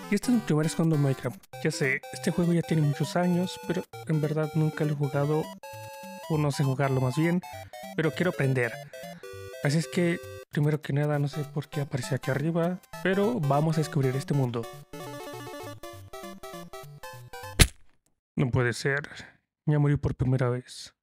Y este es mi primer vez jugando Minecraft. Ya sé, este juego ya tiene muchos años, pero en verdad nunca lo he jugado, o no sé jugarlo más bien, pero quiero aprender. Así es que, primero que nada, no sé por qué aparece aquí arriba, pero vamos a descubrir este mundo. No puede ser, ya morí por primera vez.